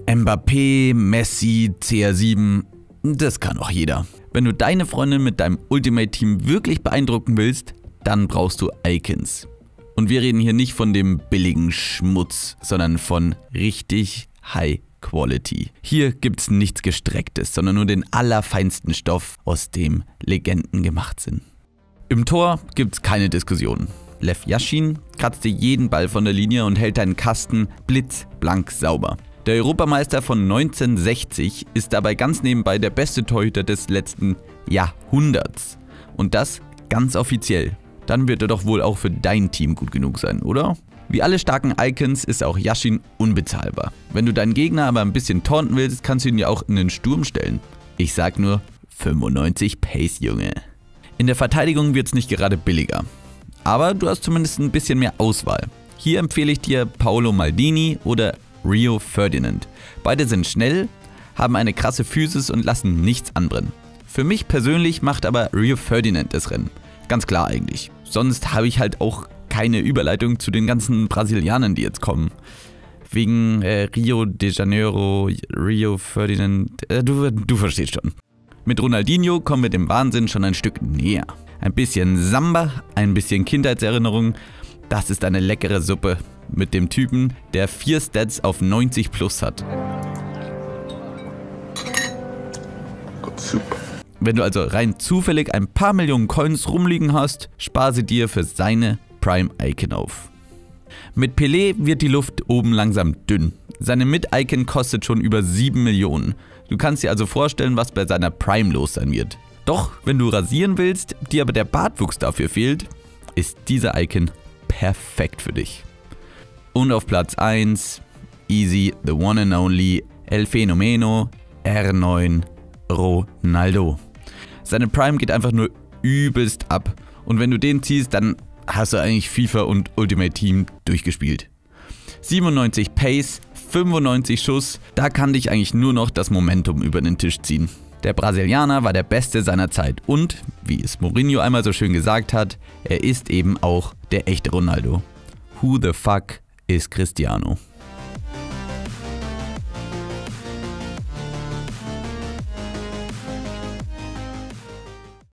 Mbappé, Messi, CR7, das kann auch jeder. Wenn du deine Freundin mit deinem Ultimate Team wirklich beeindrucken willst, dann brauchst du Icons. Und wir reden hier nicht von dem billigen Schmutz, sondern von richtig High Quality. Hier gibt's nichts Gestrecktes, sondern nur den allerfeinsten Stoff, aus dem Legenden gemacht sind. Im Tor gibt's keine Diskussion. Lev Yashin kratzt dir jeden Ball von der Linie und hält deinen Kasten blitzblank sauber. Der Europameister von 1960 ist dabei ganz nebenbei der beste Torhüter des letzten Jahrhunderts. Und das ganz offiziell. Dann wird er doch wohl auch für dein Team gut genug sein, oder? Wie alle starken Icons ist auch Yashin unbezahlbar. Wenn du deinen Gegner aber ein bisschen taunten willst, kannst du ihn ja auch in den Sturm stellen. Ich sag nur 95 Pace, Junge. In der Verteidigung wird es nicht gerade billiger. Aber du hast zumindest ein bisschen mehr Auswahl. Hier empfehle ich dir Paolo Maldini oder Rio Ferdinand. Beide sind schnell, haben eine krasse Physis und lassen nichts anbrennen. Für mich persönlich macht aber Rio Ferdinand das Rennen. Ganz klar eigentlich. Sonst habe ich halt auch keine Überleitung zu den ganzen Brasilianern, die jetzt kommen. Wegen Rio de Janeiro, Rio Ferdinand, du verstehst schon. Mit Ronaldinho kommen wir dem Wahnsinn schon ein Stück näher. Ein bisschen Samba, ein bisschen Kindheitserinnerung, das ist eine leckere Suppe mit dem Typen, der 4 Stats auf 90 plus hat. Super. Wenn du also rein zufällig ein paar Millionen Coins rumliegen hast, spar sie dir für seine Prime-Icon auf. Mit Pelé wird die Luft oben langsam dünn. Seine Mid-Icon kostet schon über 7 Millionen. Du kannst dir also vorstellen, was bei seiner Prime los sein wird. Doch, wenn du rasieren willst, dir aber der Bartwuchs dafür fehlt, ist dieser Icon perfekt für dich. Und auf Platz 1, easy, the one and only, El Fenomeno, R9, Ronaldo. Seine Prime geht einfach nur übelst ab. Und wenn du den ziehst, dann hast du eigentlich FIFA und Ultimate Team durchgespielt. 97 Pace, 95 Schuss, da kann dich eigentlich nur noch das Momentum über den Tisch ziehen. Der Brasilianer war der Beste seiner Zeit und, wie es Mourinho einmal so schön gesagt hat, er ist eben auch der echte Ronaldo. Who the fuck is Cristiano?